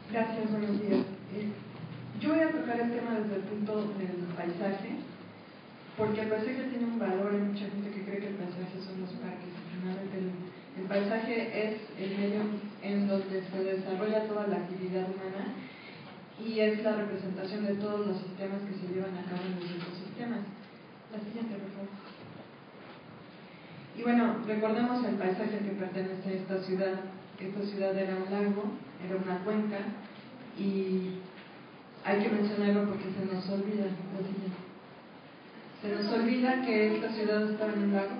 Gracias, buenos días. Yo voy a tocar el tema desde el punto del paisaje, porque el paisaje tiene un valor. Hay mucha gente que cree que el paisaje son los parques. Finalmente el paisaje es el medio en donde se desarrolla toda la actividad humana y es la representación de todos los sistemas que se llevan a cabo en los ecosistemas. La siguiente, por favor. Y bueno, recordemos el paisaje que pertenece a esta ciudad. Esta ciudad era un lago, era una cuenca, y hay que mencionarlo porque se nos olvida. La siguiente. Se nos olvida que esta ciudad estaba en un lago.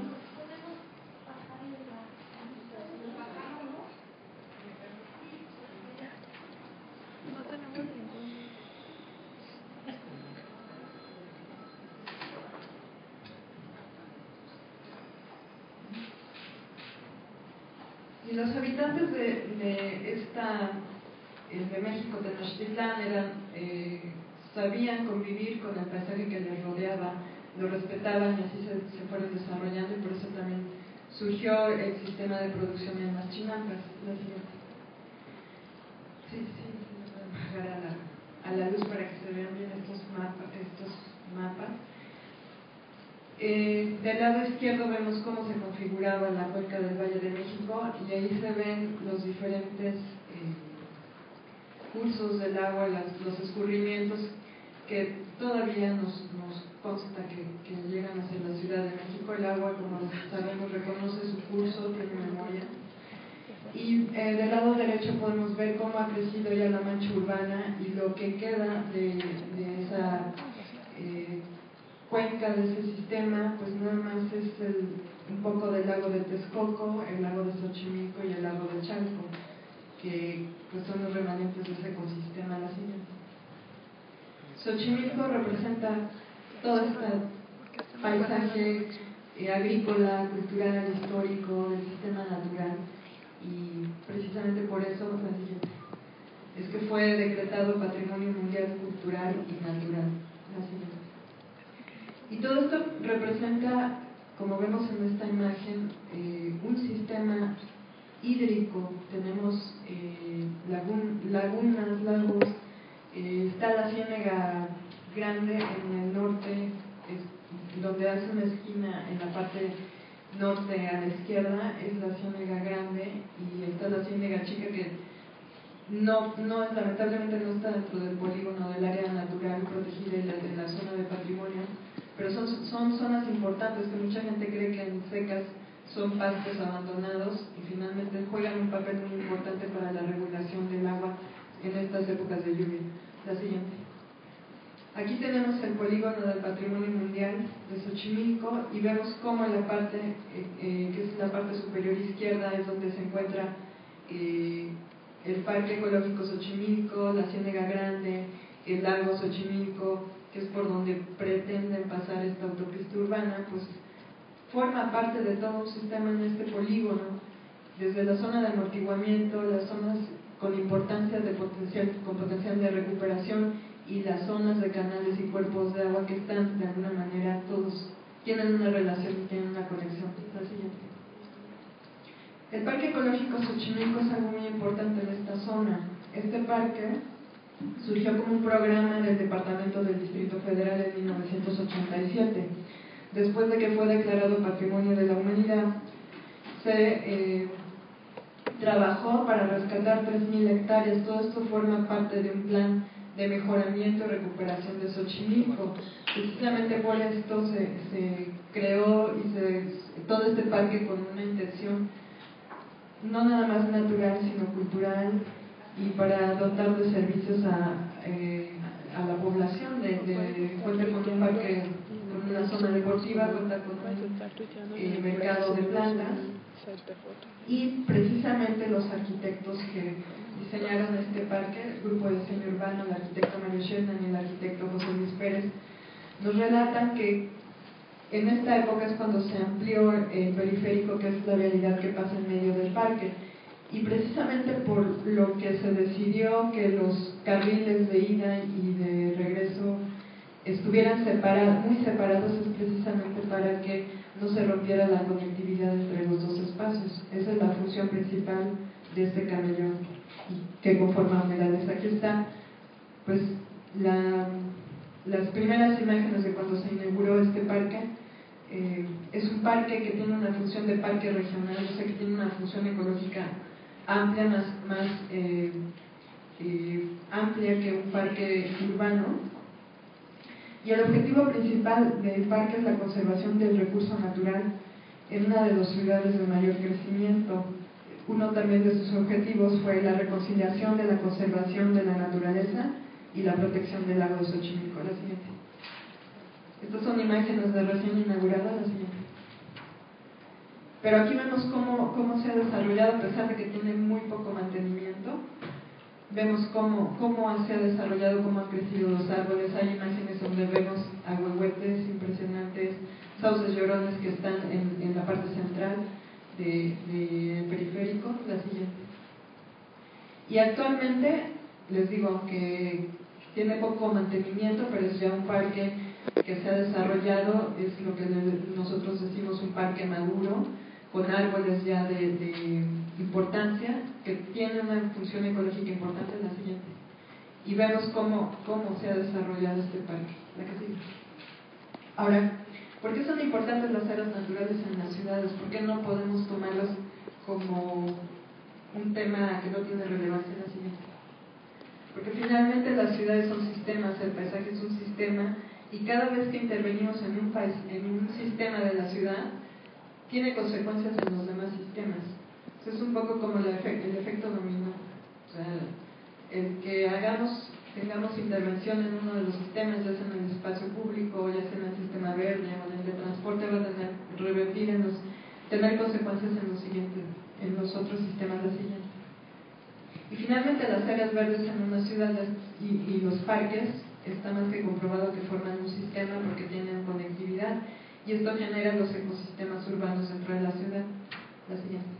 Y los habitantes de México, Tenochtitlán, sabían convivir con el paisaje que les rodeaba, lo respetaban y así se fueron desarrollando, y por eso también surgió el sistema de producción en las chinampas. La siguiente. Sí, voy a bajar a la luz para que se vean bien estos mapas. Del lado izquierdo vemos cómo se configuraba la cuenca del Valle de México, y ahí se ven los diferentes cursos del agua, los escurrimientos que todavía nos consta que llegan hacia la Ciudad de México. El agua, como sabemos, reconoce su curso, tiene memoria. Y del lado derecho podemos ver cómo ha crecido ya la mancha urbana, y lo que queda de esa cuenca, de ese sistema, pues nada más es un poco del lago de Texcoco, el lago de Xochimilco y el lago de Chalco, que pues son los remanentes de ese ecosistema. La siguiente. Xochimilco representa todo este paisaje agrícola, cultural, histórico, del sistema natural, y precisamente por eso, la siguiente, es que fue decretado Patrimonio Mundial Cultural y Natural. La siguiente. Y todo esto representa, como vemos en esta imagen, un sistema hídrico. Tenemos lagunas, lagos, está la Ciénega Grande en el norte, donde hace una esquina en la parte norte a la izquierda, es la Ciénega Grande, y está la Ciénega Chica, que lamentablemente no está dentro del polígono del área natural protegida de la zona de patrimonio, pero son zonas importantes que mucha gente cree que en secas son pastos abandonados, y finalmente juegan un papel muy importante para la regulación del agua en estas épocas de lluvia. La siguiente. Aquí tenemos el polígono del Patrimonio Mundial de Xochimilco, y vemos cómo en la parte, que es la parte superior izquierda, es donde se encuentra el Parque Ecológico Xochimilco, la Ciénega Grande, el lago Xochimilco, que es por donde pretenden pasar esta autopista urbana. Pues forma parte de todo un sistema en este polígono, desde la zona de amortiguamiento, las zonas con importancia con potencial de recuperación, y las zonas de canales y cuerpos de agua que están, de alguna manera, todos tienen una relación y tienen una conexión. La siguiente. El Parque Ecológico Xochimilco es algo muy importante en esta zona. Este parque surgió como un programa del Departamento del Distrito Federal en 1987. Después de que fue declarado Patrimonio de la Humanidad, se trabajó para rescatar 3,000 hectáreas. Todo esto forma parte de un plan de mejoramiento y recuperación de Xochimilco. Precisamente por esto se creó todo este parque con una intención no nada más natural, sino cultural, y para dotar de servicios a la población. Cuenta con un parque, con una zona deportiva, cuenta con un mercado de plantas, y precisamente los arquitectos que diseñaron este parque, el grupo de diseño urbano, el arquitecto Mario Sherman y el arquitecto José Luis Pérez, nos relatan que en esta época es cuando se amplió el periférico, que es la vialidad que pasa en medio del parque, y precisamente por lo que se decidió que los carriles de ida y de regreso estuvieran muy separados, es precisamente para que no se rompiera la conectividad entre los dos espacios. Esa es la función principal este camellón que conforma humedales. Aquí está pues las primeras imágenes de cuando se inauguró este parque. Es un parque que tiene una función de parque regional, o sea que tiene una función ecológica amplia, más amplia que un parque urbano. Y el objetivo principal del parque es la conservación del recurso natural en una de las ciudades de mayor crecimiento. Uno también de sus objetivos fue la reconciliación de la conservación de la naturaleza y la protección del lago de Xochimilco. La siguiente. Estas son imágenes de recién inaugurada. La siguiente. Pero aquí vemos cómo se ha desarrollado, a pesar de que tiene muy poco mantenimiento. Vemos cómo se ha desarrollado, cómo han crecido los árboles. Hay imágenes donde vemos ahuehuetes impresionantes, sauces llorones que están en la parte central del periférico. La siguiente. Y actualmente, les digo que tiene poco mantenimiento, pero es ya un parque que se ha desarrollado, es lo que nosotros decimos un parque maduro, con árboles ya de importancia, que tiene una función ecológica importante. En la siguiente. Y vemos cómo se ha desarrollado este parque. La que sigue. Ahora, ¿por qué son importantes las áreas naturales en las ciudades? ¿Por qué no podemos tomarlas como un tema que no tiene relevancia? En la siguiente. Porque finalmente las ciudades son sistemas, el paisaje es un sistema, y cada vez que intervenimos en un sistema de la ciudad, tiene consecuencias en los demás sistemas. Entonces es un poco como el efecto dominó. O sea, el que tengamos intervención en uno de los sistemas, ya sea en el espacio público, ya sea en el sistema verde o en el de transporte, va a revertir tener consecuencias en los otros sistemas. La siguiente. Y finalmente las áreas verdes en una ciudad y los parques está más que comprobado que forman un sistema porque tienen conectividad, y esto genera los ecosistemas urbanos dentro de la ciudad. La siguiente.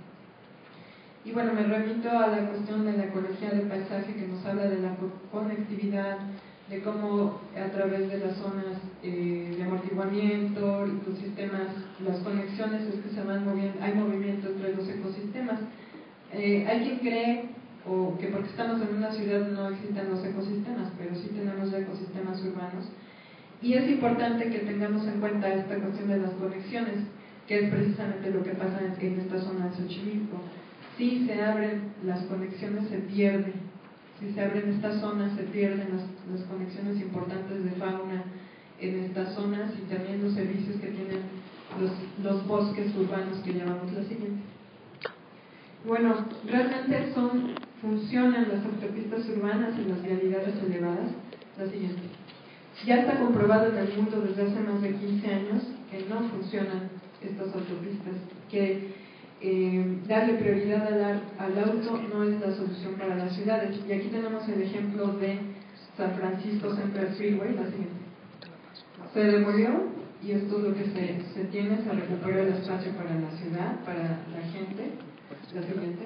Y bueno, me remito a la cuestión de la ecología del paisaje, que nos habla de la conectividad, de cómo a través de las zonas de amortiguamiento, los sistemas, las conexiones es que se van moviendo, hay movimiento entre los ecosistemas. Hay quien cree o que porque estamos en una ciudad no existen los ecosistemas, pero sí tenemos ya ecosistemas urbanos. Y es importante que tengamos en cuenta esta cuestión de las conexiones, que es precisamente lo que pasa en esta zona de Xochimilco. Si se abren las conexiones, se pierde. Si se abren estas zonas, se pierden las conexiones importantes de fauna en estas zonas, y también los servicios que tienen los bosques urbanos que llamamos. La siguiente. Bueno, realmente funcionan las autopistas urbanas en las vialidades elevadas. La siguiente. Ya está comprobado en el mundo desde hace más de 15 años que no funcionan estas autopistas, que darle prioridad al auto no es la solución para las ciudades. Y aquí tenemos el ejemplo de San Francisco Central Freeway. La siguiente. Se demolió, y esto es lo que se tiene, se recuperó el espacio para la ciudad, para la gente. La siguiente.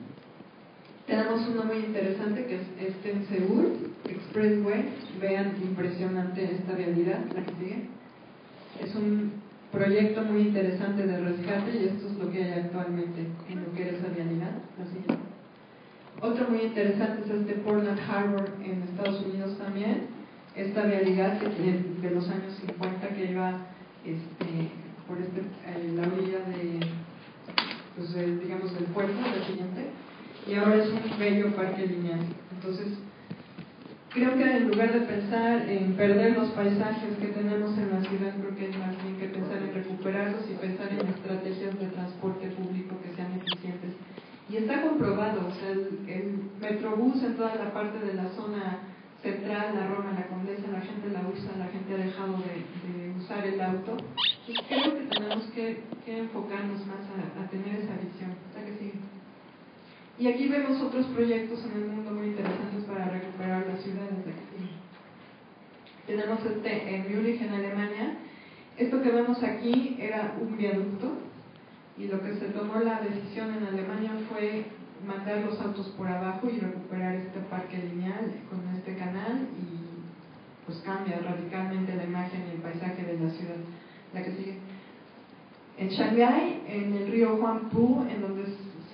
Tenemos uno muy interesante que es en Seúl, Expressway. Vean, impresionante esta vialidad. La que sigue. Es un proyecto muy interesante de rescate, y esto es lo que hay actualmente en lo que es esa vialidad. La siguiente. Otro muy interesante es este Portland Harbor en Estados Unidos también. Esta vialidad de los años 50 que iba por la orilla digamos del puerto. La siguiente. Y ahora es un bello parque lineal. Entonces, creo que en lugar de pensar en perder los paisajes que tenemos en la ciudad, creo que es más bien que pensar en recuperarlos y pensar en estrategias de transporte público que sean eficientes. Y está comprobado, o sea, el Metrobús en toda la parte de la zona central, la Roma, la Condesa, la gente la usa, la gente ha dejado de usar el auto. Y creo que tenemos que enfocarnos más a tener esa visión. ¿Está que sigue? Y aquí vemos otros proyectos en el mundo muy interesantes para recuperar las ciudades de aquí. Tenemos en Múnich, en Alemania. Esto que vemos aquí era un viaducto, y lo que se tomó la decisión en Alemania fue mandar los autos por abajo y recuperar este parque lineal con este canal, y pues cambia radicalmente la imagen y el paisaje de la ciudad. La que sigue. En Shanghái, en el río Huangpu, en donde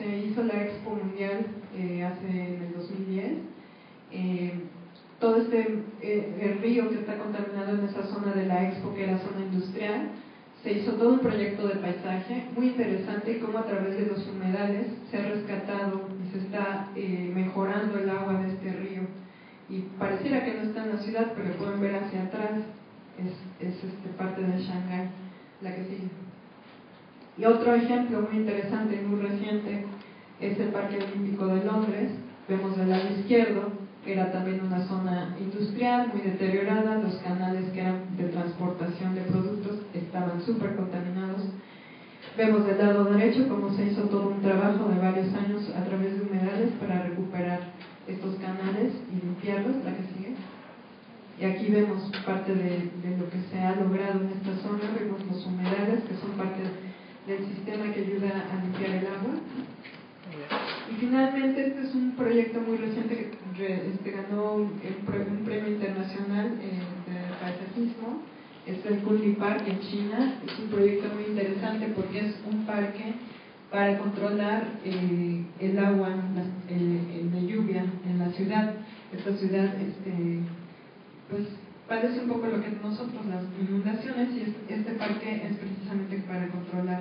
se hizo la Expo Mundial hace en el 2010. Todo el río que está contaminado en esa zona de la Expo, que era zona industrial, se hizo todo un proyecto de paisaje muy interesante, y cómo a través de los humedales se ha rescatado y se está mejorando el agua de este río. Y pareciera que no está en la ciudad, pero pueden ver hacia atrás, es parte de Shanghái, la que sigue. Y otro ejemplo muy interesante y muy reciente es el Parque Olímpico de Londres. Vemos del lado izquierdo, que era también una zona industrial muy deteriorada, los canales que eran de transportación de productos estaban súper contaminados. Vemos del lado derecho cómo se hizo todo un trabajo de varios años a través de humedales para recuperar estos canales y limpiarlos, la que sigue. Y aquí vemos parte de lo que se ha logrado en esta zona. Vemos los humedales, que son parte del sistema que ayuda a limpiar el agua. Y finalmente, este es un proyecto muy reciente que ganó un premio internacional de paisajismo. Es el Kunming Park en China. Es un proyecto muy interesante porque es un parque para controlar el agua de lluvia en la ciudad. Esta ciudad pues parece un poco lo que nosotros, las inundaciones, y este parque es precisamente para controlar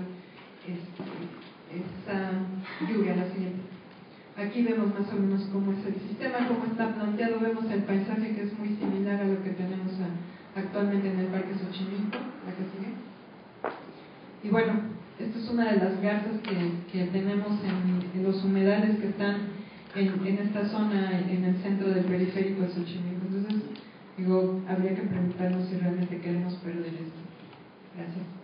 esta lluvia. La siguiente. Aquí vemos más o menos cómo es el sistema, cómo está planteado. Vemos el paisaje, que es muy similar a lo que tenemos actualmente en el Parque Xochimilco, la que sigue. Y bueno, esta es una de las garzas que tenemos en los humedales que están en esta zona, en el centro del periférico de Xochimilco. Entonces, habría que preguntarnos si realmente queremos perder esto. Gracias.